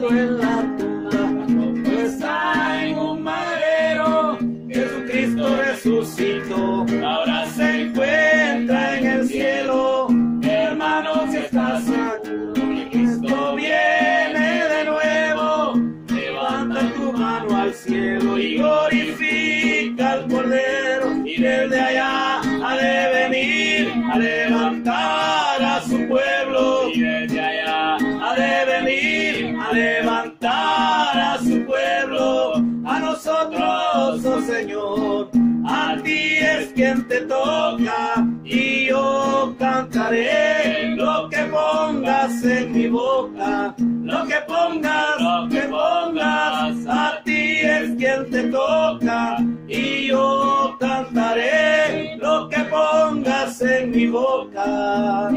enterrado en la tumba, tampoco está en un madero. Jesucristo resucitó, ahora se encuentra en el cielo. Hermanos, si estás seguro que Cristo viene de nuevo, levanta tu mano al cielo y glorifica al Cordero. Y desde allá ha de venir a levantar a su pueblo. Y desde allá ha de venir a levantar a su pueblo. A nosotros, oh Señor, a ti es quien te toca, y yo cantaré lo que pongas en mi boca. Lo que pongas, a ti es quien te toca, y yo cantaré lo que pongas en mi boca.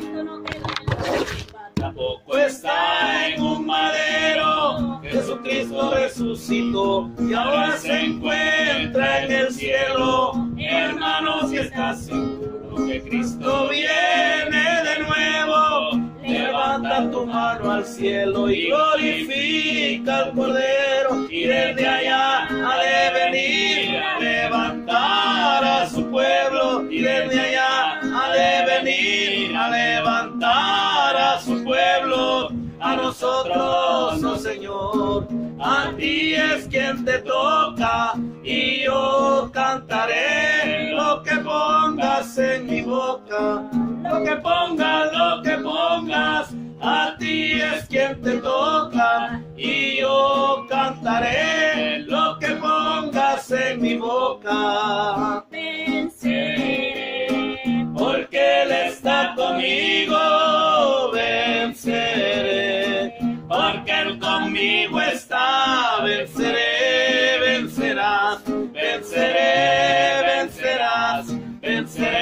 Tampoco está en un madero, Jesucristo resucitó y ahora se encuentra en el cielo. Hermanos, si estás seguro que Cristo viene de nuevo, levanta tu mano al cielo y glorifica al Cordero. Y desde allá ha de venir a levantar a su pueblo. Y desde allá ha de venir a levantar a su pueblo. A nosotros, oh Señor, a ti es quien te toca, y yo cantaré lo que pongas en mi boca. Lo que pongas, a ti es quien te toca, y yo cantaré lo que pongas en mi boca. Venceré, porque Él está conmigo, venceré, porque Él conmigo está, venceré, vencerás, venceré, vencerás, venceré.